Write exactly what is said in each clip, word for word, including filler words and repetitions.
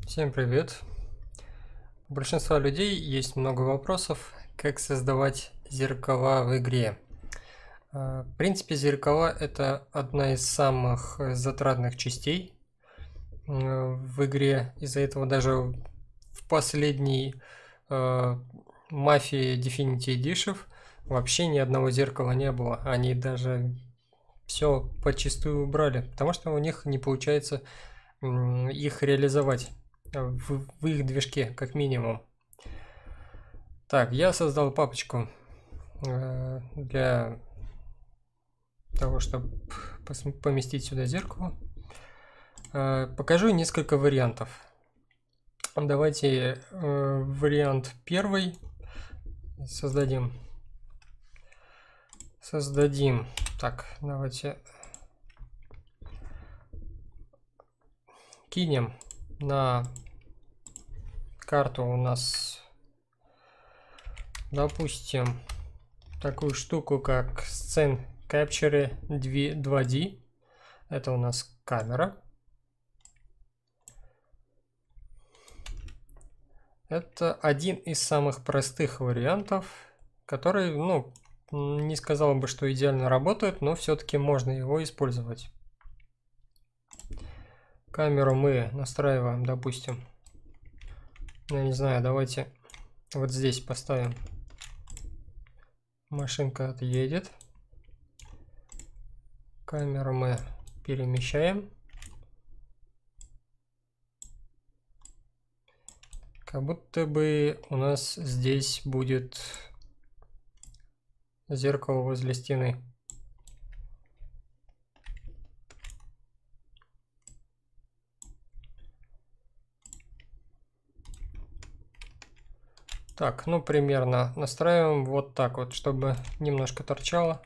Всем привет! У большинства людей есть много вопросов, как создавать зеркала в игре. В принципе, зеркала – это одна из самых затратных частей в игре. Из-за этого даже в последней э, Mafia Definitive Edition вообще ни одного зеркала не было. Они даже все подчистую убрали, потому что у них не получается их реализовать в, в их движке, как минимум. Так, я создал папочку э, для того, чтобы поместить сюда зеркало. Э, покажу несколько вариантов. Давайте э, вариант первый создадим. Создадим. Так, давайте кинем на карту у нас, допустим, такую штуку, как Scene Capture два ди. Это у нас камера. Это один из самых простых вариантов, который, ну, не сказал бы, что идеально работает, но все-таки можно его использовать. Камеру мы настраиваем, допустим, я не знаю, давайте вот здесь поставим. Машинка отъедет. Камеру мы перемещаем. Как будто бы у нас здесь будет зеркало возле стены. Так, ну примерно настраиваем вот так вот, чтобы немножко торчало.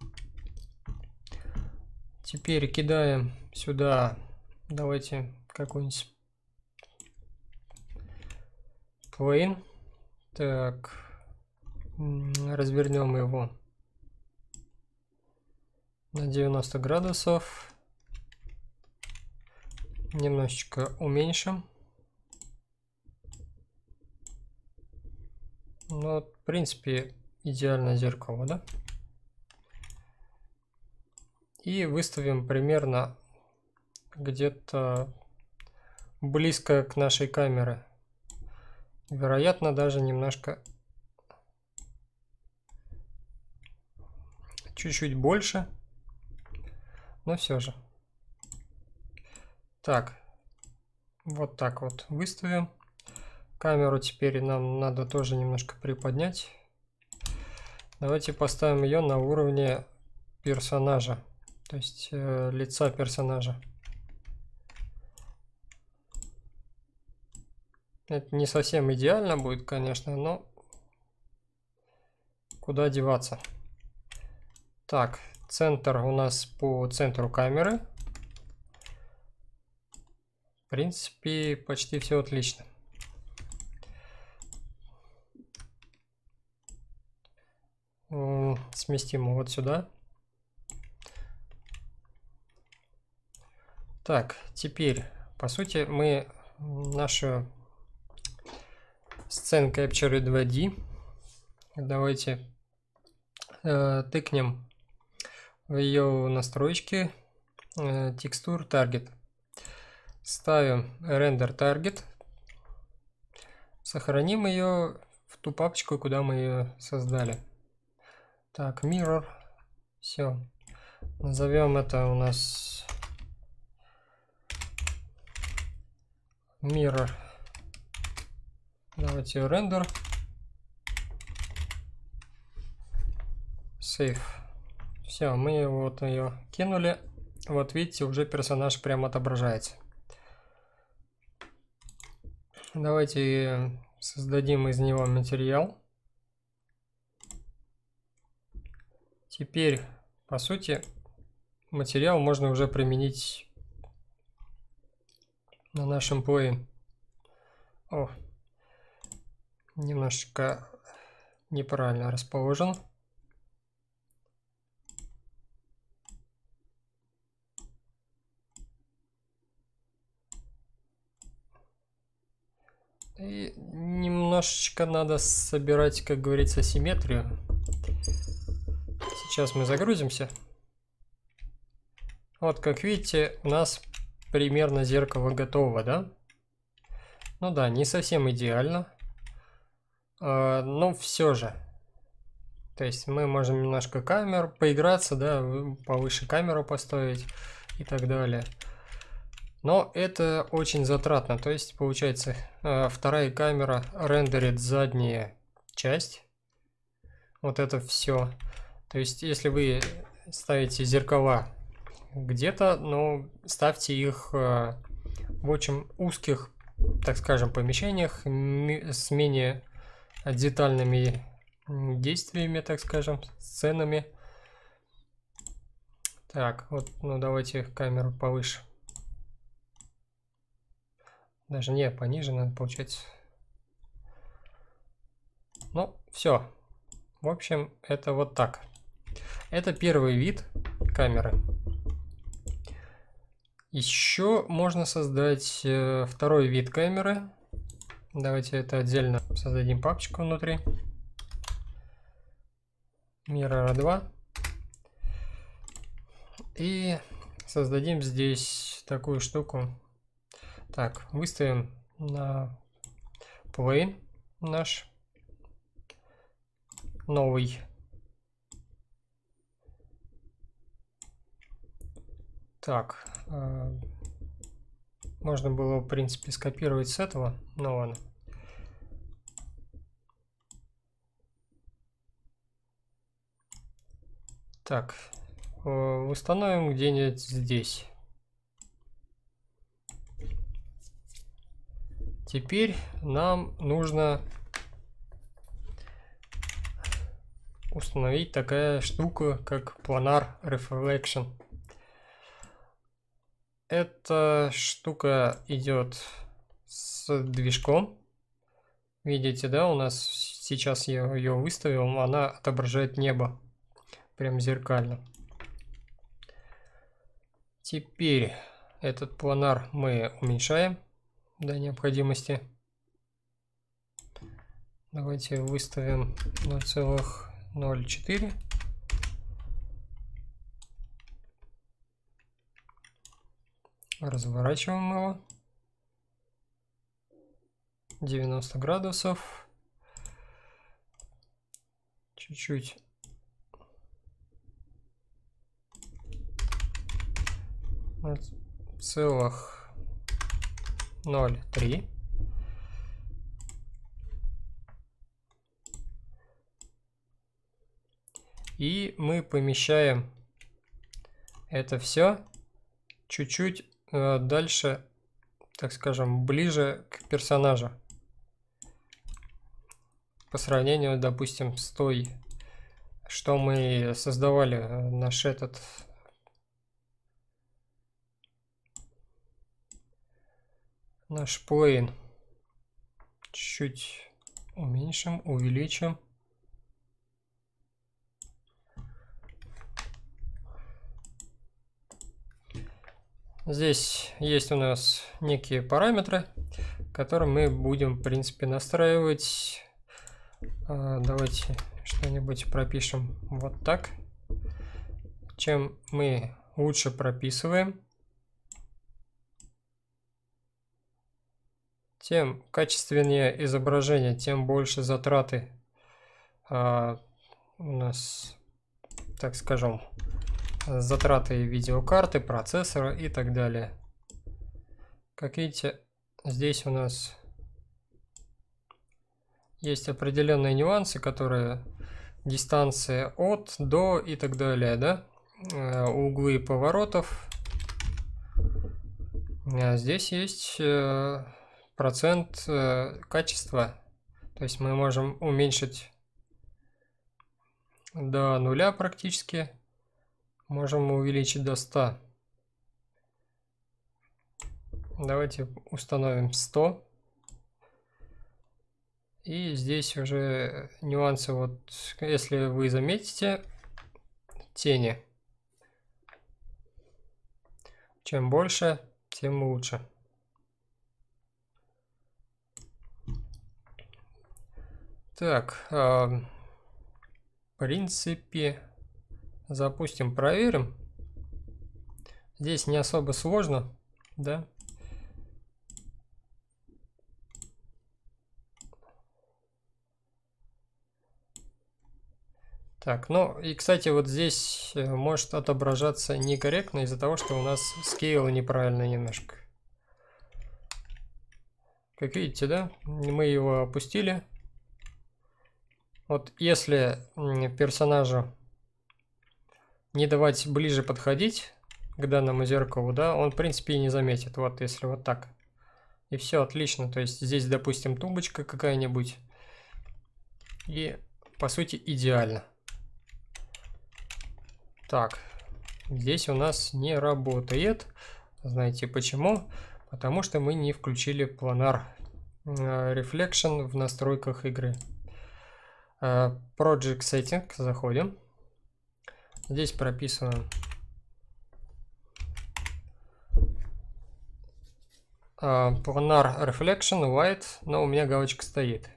Теперь кидаем сюда, давайте какой-нибудь plane. Так, развернем его на девяносто градусов. Немножечко уменьшим. Ну, в принципе, идеальное зеркало, да? И выставим примерно где-то близко к нашей камере. Вероятно, даже немножко чуть-чуть больше, но все же. Так, вот так вот выставим. Камеру теперь нам надо тоже немножко приподнять. Давайте поставим ее на уровне персонажа, то есть э, лица персонажа. Это не совсем идеально будет, конечно, но куда деваться. Так, центр у нас по центру камеры. В принципе, почти все отлично. Сместим вот сюда. Так, теперь, по сути, мы нашу Scene Capture два ди. Давайте э, тыкнем в ее настройки. Э, текстур Target. Ставим Render Target. Сохраним ее в ту папочку, куда мы ее создали. Так, Mirror. Все. Назовем это у нас Mirror. Давайте Render. Save. Все, мы вот ее кинули. Вот видите, уже персонаж прям отображается. Давайте создадим из него материал. Теперь, по сути, материал можно уже применить на нашем plane. О, немножечко неправильно расположен. И немножечко надо собирать, как говорится, симметрию. Сейчас мы загрузимся. Вот, как видите, у нас примерно зеркало готово, да? Ну да, не совсем идеально. А, но все же. То есть мы можем немножко камер поиграться, да, повыше камеру поставить и так далее. Но это очень затратно. То есть, получается, вторая камера рендерит задняя часть. Вот это все. То есть, если вы ставите зеркала где-то, ну, ставьте их в очень узких, так скажем, помещениях с менее детальными действиями, так скажем, сценами. Так, вот, ну давайте камеру повыше. Даже не, пониже надо, получается. Ну, все. В общем, это вот так. Это первый вид камеры. Еще можно создать э, второй вид камеры. Давайте это отдельно создадим папочку внутри. Mirror два. И создадим здесь такую штуку. Так, выставим на plane наш новый. Так, э, можно было, в принципе, скопировать с этого, но ладно. Так, э, установим где-нибудь здесь. Теперь нам нужно установить такая штука, как Planar Reflection. Эта штука идет с движком. Видите, да, у нас сейчас я ее выставил, она отображает небо. Прям зеркально. Теперь этот планар мы уменьшаем до необходимости. Давайте выставим ноль целых ноль четыре. Разворачиваем его. девяносто градусов. Чуть-чуть. Целых ноль три. И мы помещаем это все чуть-чуть э, дальше, так скажем, ближе к персонажу. По сравнению, допустим, с той, что мы создавали, наш этот наш plane. Чуть уменьшим, увеличим. Здесь есть у нас некие параметры, которые мы будем, в принципе, настраивать. Давайте что-нибудь пропишем вот так. Чем мы лучше прописываем, тем качественнее изображение, тем больше затраты а, у нас, так скажем, затраты видеокарты, процессора и так далее. Как видите, здесь у нас есть определенные нюансы, которые дистанция от, до и так далее, да, углы поворотов. А здесь есть процент качества, то есть мы можем уменьшить до нуля практически, можем увеличить до ста. Давайте установим сто. И здесь уже нюансы, вот если вы заметите, тени. Чем больше, тем лучше. Так, э, в принципе, запустим, проверим. Здесь не особо сложно, да? Так, ну и, кстати, вот здесь может отображаться некорректно из-за того, что у нас скейл неправильно немножко. Как видите, да, мы его опустили. Вот если персонажу не давать ближе подходить к данному зеркалу, да, он в принципе и не заметит. Вот если вот так. И все отлично. То есть здесь, допустим, тумбочка какая-нибудь. И по сути идеально. Так, здесь у нас не работает. Знаете почему? Потому что мы не включили планар Reflection в настройках игры. Project Setting, заходим. Здесь прописываем планар Reflection White, но у меня галочка стоит.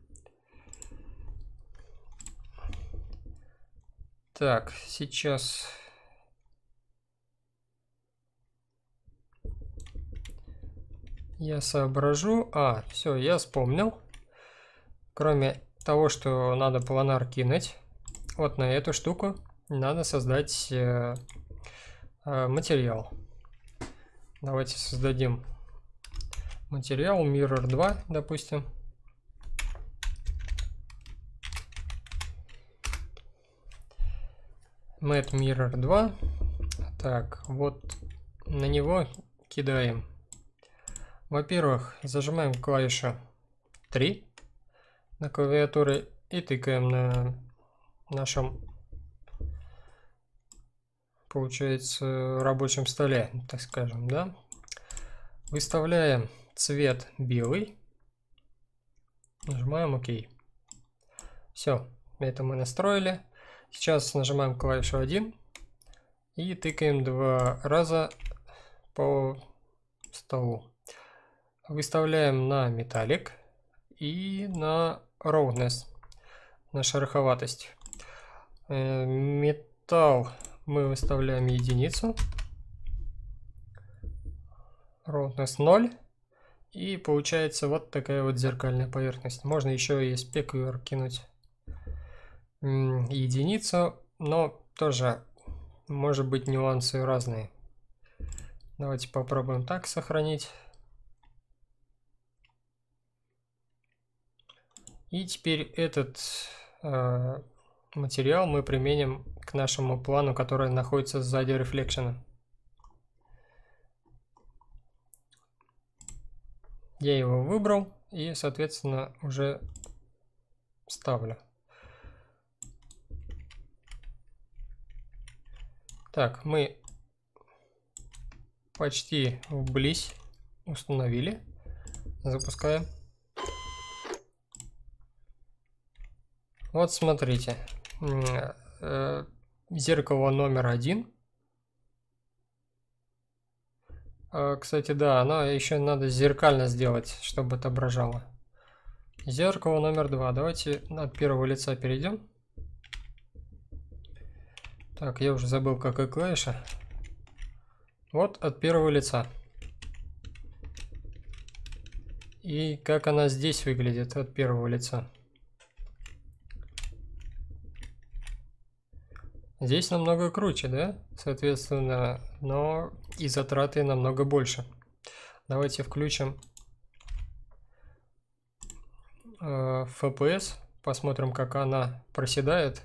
Так, сейчас я соображу. А, все, я вспомнил. Кроме того, что надо планар кинуть, вот на эту штуку надо создать э, э, материал. Давайте создадим материал Mirror два, допустим. Matte Mirror два. Так, вот на него кидаем. Во-первых, зажимаем клавишу три на клавиатуре и тыкаем на нашем, получается, рабочем столе, так скажем, да. Выставляем цвет белый, нажимаем ОК. Все, это мы настроили. Сейчас нажимаем клавишу один и тыкаем два раза по столу. Выставляем на металлик и на roughness, на шероховатость. Металл мы выставляем единицу, roughness ноль, и получается вот такая вот зеркальная поверхность. Можно еще и спекур кинуть единицу, но тоже может быть нюансы разные. Давайте попробуем так сохранить. И теперь этот э, материал мы применим к нашему плану, который находится сзади рефлекшена. Я его выбрал и, соответственно, уже ставлю. Так, мы почти вблизь установили. Запускаем. Вот смотрите, зеркало номер один. Кстати, да, оно еще надо зеркально сделать, чтобы отображало. Зеркало номер два. Давайте от первого лица перейдем. Так, я уже забыл, какая клавиша. Вот от первого лица. И как она здесь выглядит от первого лица. Здесь намного круче, да? Соответственно, но и затраты намного больше. Давайте включим э, эф пи эс, посмотрим, как она проседает.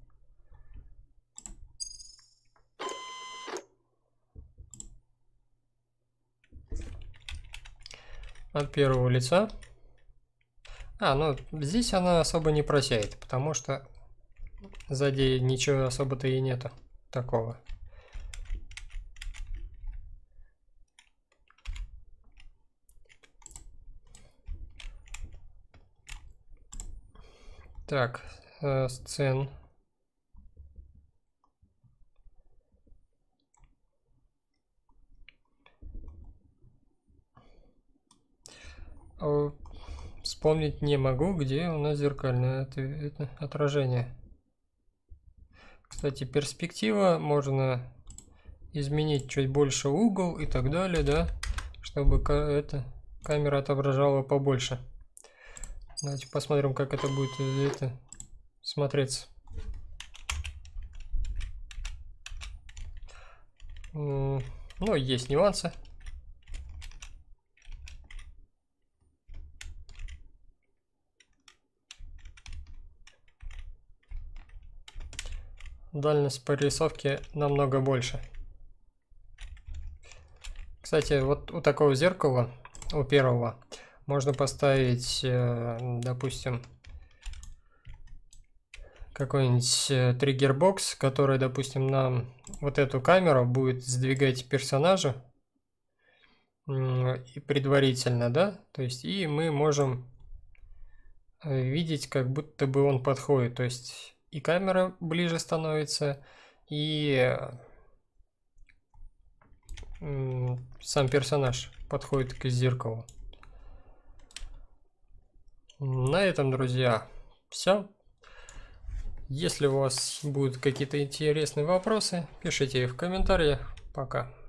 От первого лица. А, ну здесь она особо не просеет, потому что сзади ничего особо-то и нету такого. Так, э, сцен. вспомнить не могу, где у нас зеркальное это, это отражение. Кстати, перспектива, можно изменить чуть больше угол и так далее, да, чтобы это, камера отображала побольше. Давайте посмотрим, как это будет это, смотреться. Ну, есть нюансы. Дальность по рисовке намного больше. Кстати, вот у такого зеркала, у первого, можно поставить, допустим, какой-нибудь триггер-бокс, который, допустим, нам вот эту камеру будет сдвигать персонажа и предварительно, да, то есть и мы можем видеть, как будто бы он подходит, то есть и камера ближе становится, и сам персонаж подходит к зеркалу. На этом, друзья, все. Если у вас будут какие-то интересные вопросы, пишите их в комментариях. Пока.